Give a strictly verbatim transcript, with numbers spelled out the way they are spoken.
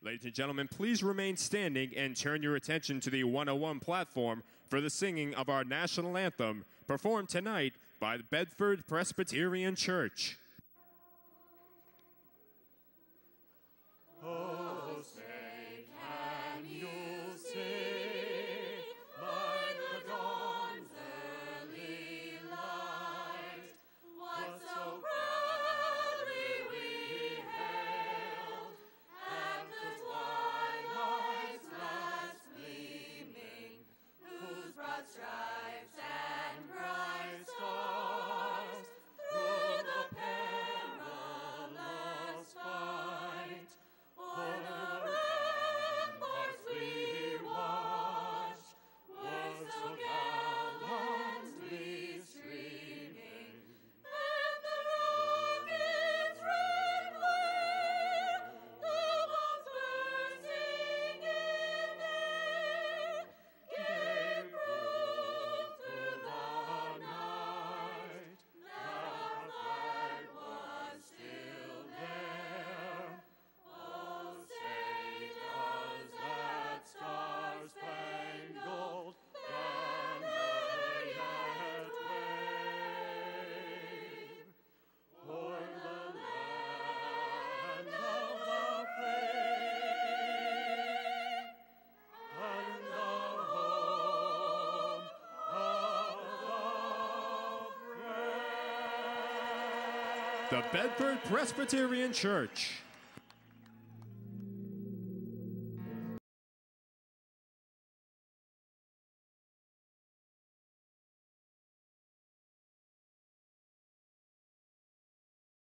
Ladies and gentlemen, please remain standing and turn your attention to the one oh one platform for the singing of our national anthem, performed tonight by the Bedford Presbyterian Church. Oh, say, can you see by the dawn's early light what so proudly we hailed at the twilight's last gleaming, whose broad stripes and bright stars through the perilous fight on the ramparts we watched were so gallantly streaming, and the rocket's red glare, the bombs bursting in air, gave proof through the night that our flag was still there. Oh, say does that star-spangled banner yet wave o'er the land of the free and the home of the brave? The Bedford Presbyterian Church.